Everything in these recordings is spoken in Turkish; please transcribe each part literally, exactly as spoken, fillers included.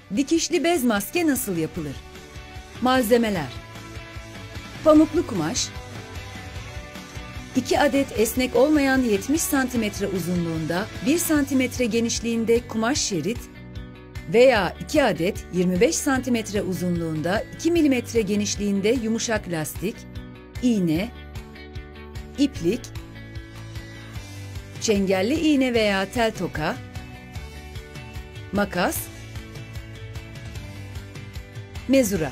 Dikişli bez maske nasıl yapılır? Malzemeler: pamuklu kumaş, iki adet esnek olmayan yetmiş santimetre uzunluğunda, bir santimetre genişliğinde kumaş şerit veya iki adet yirmi beş santimetre uzunluğunda, iki milimetre genişliğinde yumuşak lastik, iğne, iplik, çengelli iğne veya tel toka, makas, mezura.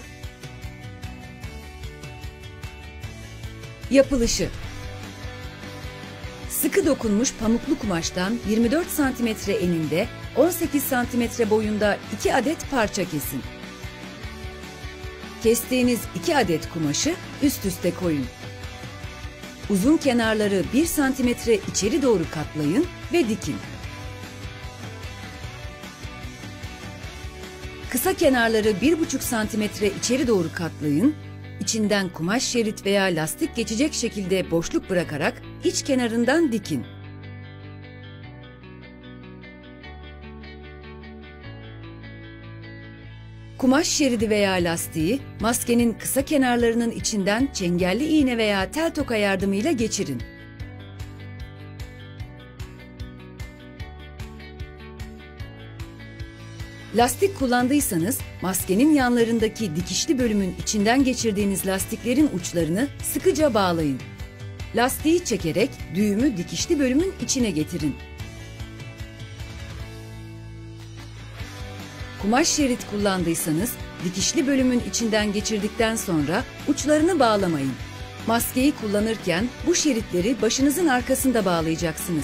Yapılışı: sıkı dokunmuş pamuklu kumaştan yirmi dört santimetre eninde, on sekiz santimetre boyunda iki adet parça kesin. Kestiğiniz iki adet kumaşı üst üste koyun. Uzun kenarları bir santimetre içeri doğru katlayın ve dikin. Kısa kenarları bir buçuk santimetre içeri doğru katlayın. İçinden kumaş şerit veya lastik geçecek şekilde boşluk bırakarak iç kenarından dikin. Kumaş şeridi veya lastiği maskenin kısa kenarlarının içinden çengelli iğne veya tel toka yardımıyla geçirin. Lastik kullandıysanız maskenin yanlarındaki dikişli bölümün içinden geçirdiğiniz lastiklerin uçlarını sıkıca bağlayın. Lastiği çekerek düğümü dikişli bölümün içine getirin. Kumaş şerit kullandıysanız dikişli bölümün içinden geçirdikten sonra uçlarını bağlamayın. Maskeyi kullanırken bu şeritleri başınızın arkasında bağlayacaksınız.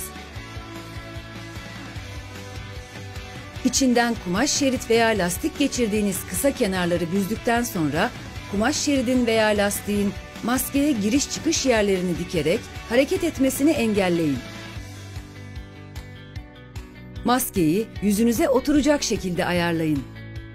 İçinden kumaş şerit veya lastik geçirdiğiniz kısa kenarları büzdükten sonra kumaş şeridin veya lastiğin maskeye giriş çıkış yerlerini dikerek hareket etmesini engelleyin. Maskeyi yüzünüze oturacak şekilde ayarlayın.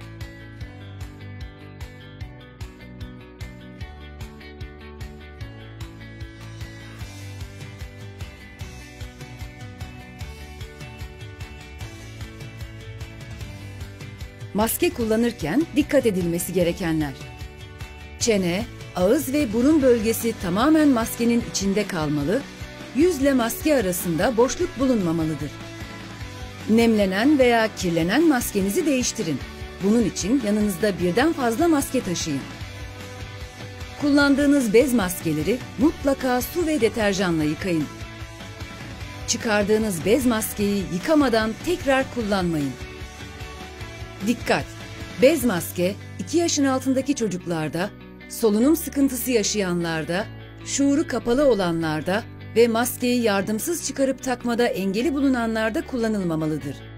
Maske kullanırken dikkat edilmesi gerekenler: çene, ağız ve burun bölgesi tamamen maskenin içinde kalmalı, yüzle maske arasında boşluk bulunmamalıdır. Nemlenen veya kirlenen maskenizi değiştirin. Bunun için yanınızda birden fazla maske taşıyın. Kullandığınız bez maskeleri mutlaka su ve deterjanla yıkayın. Çıkardığınız bez maskeyi yıkamadan tekrar kullanmayın. Dikkat! Bez maske iki yaşın altındaki çocuklarda, solunum sıkıntısı yaşayanlarda, şuuru kapalı olanlarda ve maskeyi yardımsız çıkarıp takmada engeli bulunanlarda kullanılmamalıdır.